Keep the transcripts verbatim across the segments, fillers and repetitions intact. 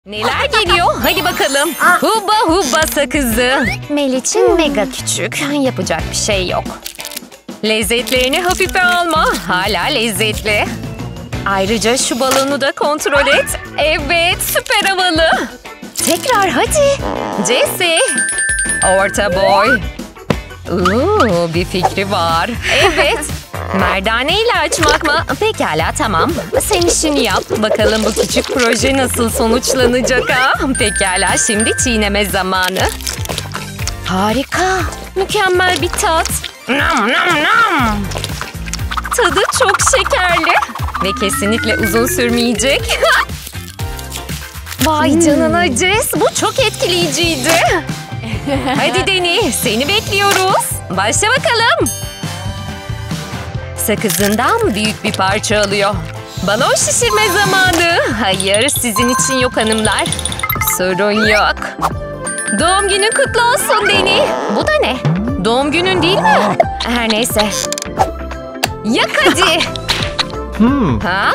Neler geliyor? Hadi bakalım. Hubba hubba sakızı. Mel için mega küçük. Yapacak bir şey yok. Lezzetlerini hafife alma. Hala lezzetli. Ayrıca şu balonu da kontrol et. Evet, süper havalı. Tekrar hadi. Jesse. Orta boy. Oo, bir fikri var. Evet. Merdane ile açmak mı? Pekala, tamam. Sen işini yap. Bakalım bu küçük proje nasıl sonuçlanacak ha? Pekala, şimdi çiğneme zamanı. Harika. Mükemmel bir tat. Nam nam nam. Tadı çok şekerli. Ve kesinlikle uzun sürmeyecek. Vay canına Jess, bu çok etkileyiciydi. Hadi Deni, seni bekliyoruz. Başla bakalım. Sakızından büyük bir parça alıyor. Balon şişirme zamanı. Hayır, sizin için yok hanımlar. Sorun yok. Doğum günün kutlu olsun Deni. Bu da ne? Doğum günün değil mi? Her neyse. Yak hadi. Hmm. Ha?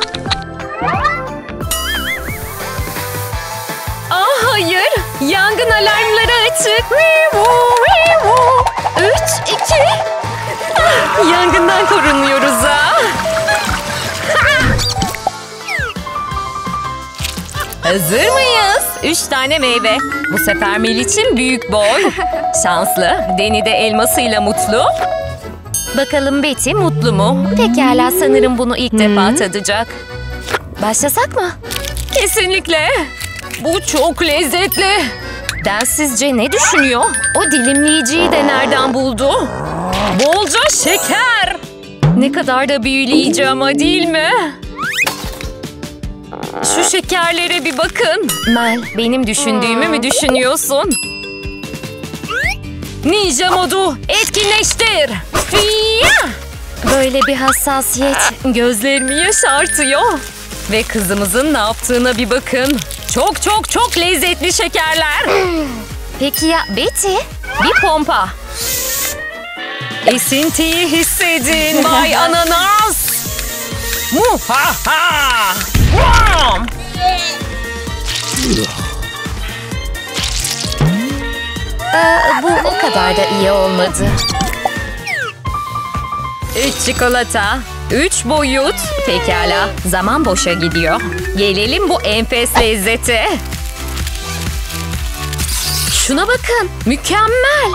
Ah hayır. Yangın alarmları açık. Üç, iki. Ah, yangından korunuyoruz ha. Hazır mıyız? Üç tane meyve. Bu sefer Mel için büyük boy. Şanslı. Deni de elmasıyla mutlu. Bakalım Betty mutlu mu? Pekala, sanırım bunu ilk defa tadacak. Başlasak mı? Kesinlikle. Bu çok lezzetli. Dan sizce ne düşünüyor? O dilimleyiciyi de nereden buldu? Bolca şeker. Ne kadar da büyüleyici ama, değil mi? Şu şekerlere bir bakın. Mel, benim düşündüğümü mü düşünüyorsun? Ninja modu etkinleştir. Fiyah! Böyle bir hassasiyet gözlerimi yaşartıyor. Ve kızımızın ne yaptığına bir bakın. Çok çok çok lezzetli şekerler. Peki ya Betty? Bir pompa. Esintiyi hissedin Bay Ananas. Muhaha! Wow! Ee, bu o kadar da iyi olmadı. Üç çikolata, üç boyut. Pekala, zaman boşa gidiyor. Gelelim bu enfes lezzete. Şuna bakın, mükemmel.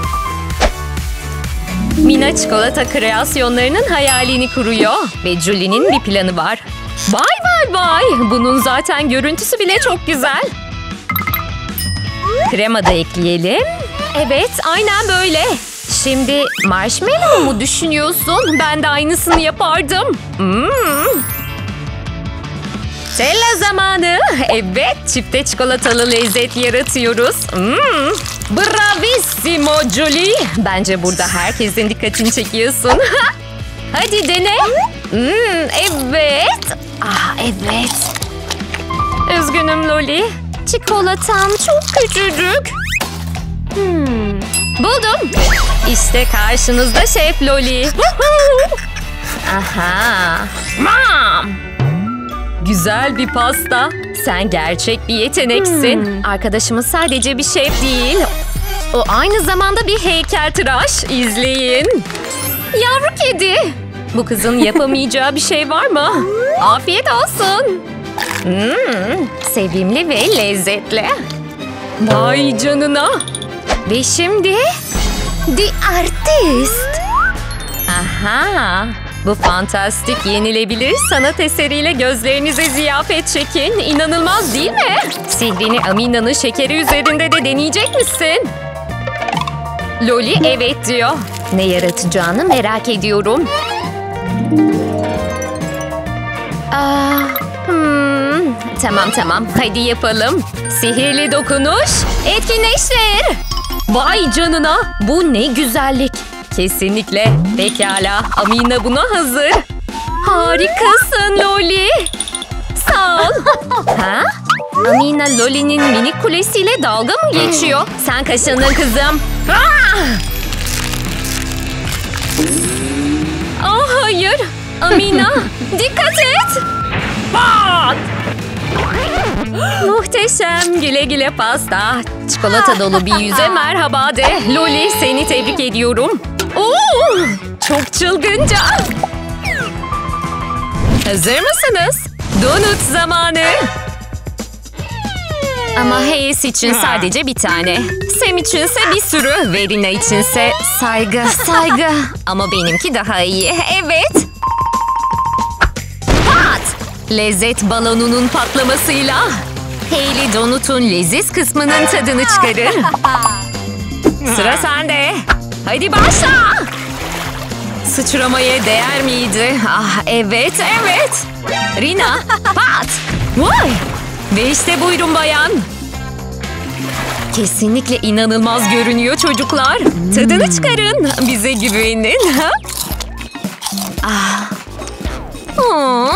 Mina çikolata kreasyonlarının hayalini kuruyor. Ve Julie'nin bir planı var. Vay vay vay, bunun zaten görüntüsü bile çok güzel. Krema da ekleyelim. Evet, aynen böyle. Şimdi marshmallow mu düşünüyorsun? Ben de aynısını yapardım. Hmm. Tella zamanı. Evet, çifte çikolatalı lezzet yaratıyoruz. Hmm. Bravissimo Julie. Bence burada herkesin dikkatini çekiyorsun. Hadi dene. Hmm, evet. Ah evet. Üzgünüm Loli. Çikolatam çok küçücük. Hmm. Buldum. İşte karşınızda Şef Loli. Aha. Mam. Güzel bir pasta. Sen gerçek bir yeteneksin. Hmm. Arkadaşımız sadece bir şef değil. O aynı zamanda bir heykeltıraş. İzleyin. Yavru kedi. Bu kızın yapamayacağı bir şey var mı? Afiyet olsun. Hmm, sevimli ve lezzetli. Vay canına. Ve şimdi The Artist. Aha. Bu fantastik yenilebilir sanat eseriyle gözlerinize ziyafet çekin. İnanılmaz değil mi? Sihrini Amina'nın şekeri üzerinde de deneyecek misin? Loli evet diyor. Ne yaratacağını merak ediyorum. Aa, hmm, tamam tamam, hadi yapalım. Sihirli dokunuş etkinleştir. Vay canına, bu ne güzellik. Kesinlikle. Pekala, Amina buna hazır. Harikasın Loli. Sağ ol. Ha? Amina Loli'nin minik kulesiyle dalga mı geçiyor? Sen kaşındın kızım. Ah! Oh hayır. Amina, dikkat et. Bak! Muhteşem, güle güle pasta. Çikolata dolu bir yüze merhaba de. Loli, seni tebrik ediyorum. Oo, çok çılgınca. Hazır mısınız? Donut zamanı. Ama Hayes için sadece bir tane. Sam içinse bir sürü. Ve Rina içinse saygı, saygı. Ama benimki daha iyi. Evet. Pat! Lezzet balonunun patlamasıyla Hailey donutun leziz kısmının tadını çıkarır. Sıra sende. Hadi başla. Sıçramaya değer miydi? Ah evet, evet. Rina, pat! Vay! Ve işte buyurun bayan. Kesinlikle inanılmaz görünüyor çocuklar. Tadını çıkarın. Bize güvenin. Ah. Oh.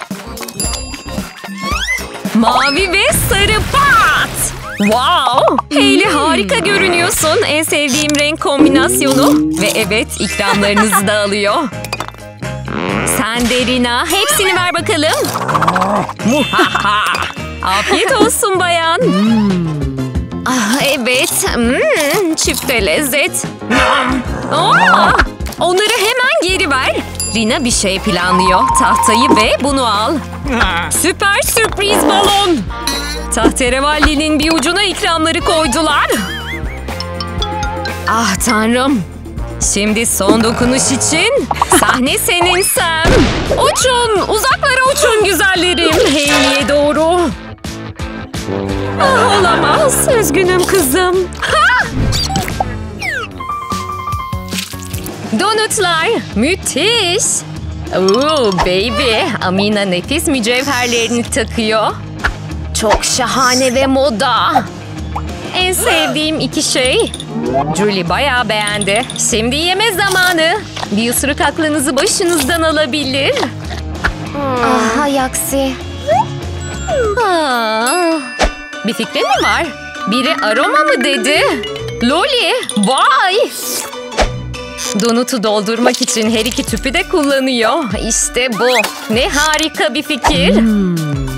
Mavi ve sarı pat. Wow. Hailey harika görünüyorsun. En sevdiğim renk kombinasyonu. Ve evet, ikramlarınızı da alıyor. Sen de Rina. Hepsini ver bakalım. Muhaha. Afiyet olsun bayan. Ah evet. Hmm, çifte lezzet. Aa, onları hemen geri ver. Rina bir şey planlıyor. Tahtayı ve bunu al. Süper sürpriz balon. Tahterevallinin bir ucuna ikramları koydular. Ah tanrım. Şimdi son dokunuş için sahne senin Sam. Uçun, uzaklara uçun güzellerim. Hailey'e doğru. Ah, olamaz. Üzgünüm kızım. Ha! Donutlar. Müthiş. Oo, baby. Amina nefis mücevherlerini takıyor. Çok şahane ve moda. En sevdiğim iki şey. Julie bayağı beğendi. Şimdi yeme zamanı. Bir ısırık aklınızı başınızdan alabilir. Ah, hay aksi. Ah. Bir fikrin mi var? Biri aroma mı dedi? Loli, vay! Donutu doldurmak için her iki tüpü de kullanıyor. İşte bu. Ne harika bir fikir. Hmm.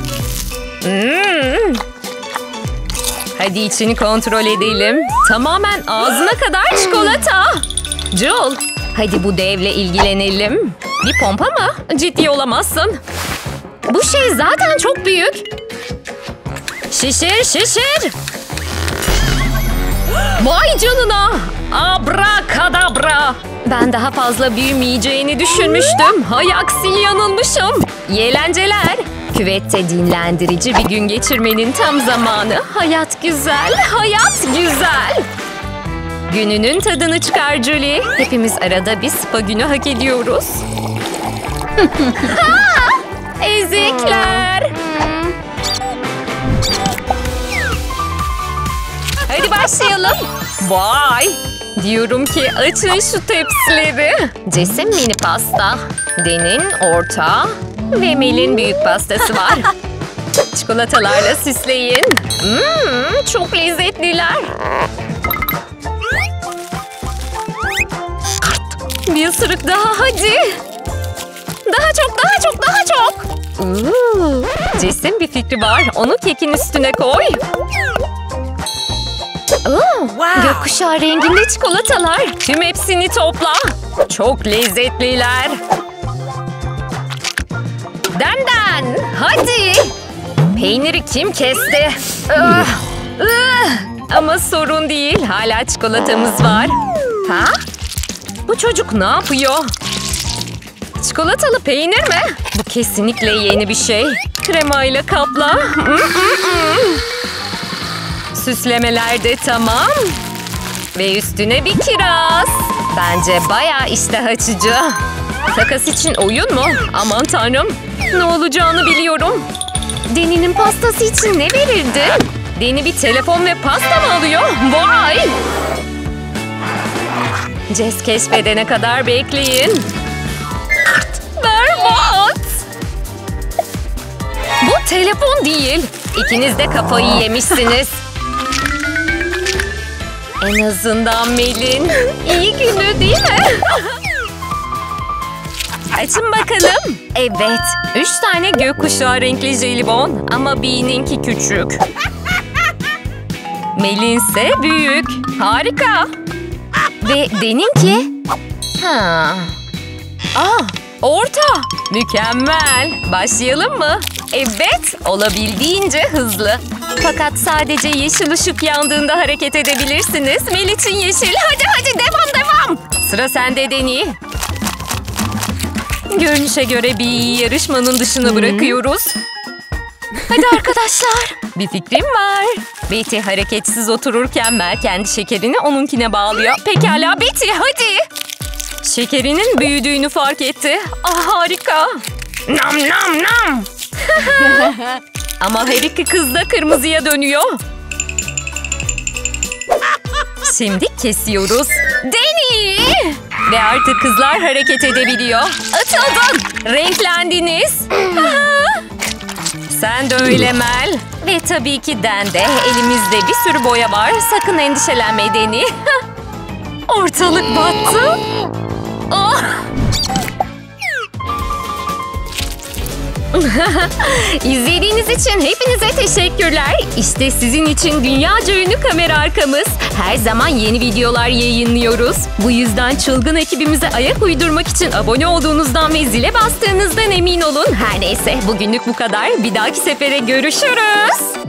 Hmm. Hadi içini kontrol edelim. Tamamen ağzına kadar çikolata. Joel, hadi bu devle ilgilenelim. Bir pompa mı? Ciddi olamazsın. Bu şey zaten çok büyük. Şişir, şişir. Vay canına. Abrakadabra. Ben daha fazla büyümeyeceğini düşünmüştüm. Hay aksi yanılmışım. İyi eğlenceler. Küvette dinlendirici bir gün geçirmenin tam zamanı. Hayat güzel, hayat güzel. Gününün tadını çıkar Julie. Hepimiz arada bir spa günü hak ediyoruz. Ha! Ezikler. Hadi başlayalım. Vay! Diyorum ki açın şu tepsileri. Jess'in mini pasta. Den'in orta. Ve Mel'in büyük pastası var. Çikolatalarla süsleyin. Hmm, çok lezzetliler. Bir ısırık daha hadi. Daha çok, daha çok, daha çok. Ooh. Jess'in bir fikri var. Onu kekin üstüne koy. Oh, wow. Gökkuşağı renginde çikolatalar. Tüm hepsini topla. Çok lezzetliler. Denden, hadi. Peyniri kim kesti? Uh, uh. Ama sorun değil. Hala çikolatamız var. Ha? Bu çocuk ne yapıyor? Çikolatalı peynir mi? Bu kesinlikle yeni bir şey. Kremayla kapla. Mm -mm -mm. Süslemeler de tamam. Ve üstüne bir kiraz. Bence bayağı iştah açıcı. Takas için oyun mu? Aman tanrım. Ne olacağını biliyorum. Deni'nin pastası için ne verirdin? Deni bir telefon ve pasta mı alıyor? Vay! Jess keşfedene kadar bekleyin. Berbat! Bu telefon değil. İkiniz de kafayı yemişsiniz. En azından Mel'in iyi günü değil mi? Açın bakalım. Evet. Üç tane gökkuşağı renkli jelibon ama Bee'ninki küçük. Mel'inse büyük. Harika. Ve Den'inki? Ha. Aa, orta. Mükemmel. Başlayalım mı? Evet, olabildiğince hızlı. Fakat sadece yeşil ışık yandığında hareket edebilirsiniz. Mel için yeşil. Hadi hadi devam devam. Sıra sende Deni. Görünüşe göre bir yarışmanın dışına bırakıyoruz. Hadi arkadaşlar. Bir fikrim var. Betty hareketsiz otururken Mel kendi şekerini onunkine bağlıyor. Pekala Betty hadi. Şekerinin büyüdüğünü fark etti. Ah harika. Nam nam nam. Ama her iki kız da kırmızıya dönüyor. Şimdi kesiyoruz. Deni! Ve artık kızlar hareket edebiliyor. Atıldın. Renklendiniz. Sen de öyle Mel. Ve tabii ki Den de. Elimizde bir sürü boya var. Sakın endişelenme Deni. Ortalık battı. Oh. İzlediğiniz için hepinize teşekkürler. İşte sizin için dünyaca ünlü kamera arkamız. Her zaman yeni videolar yayınlıyoruz. Bu yüzden çılgın ekibimize ayak uydurmak için abone olduğunuzdan ve zile bastığınızdan emin olun. Her neyse bugünlük bu kadar. Bir dahaki sefere görüşürüz.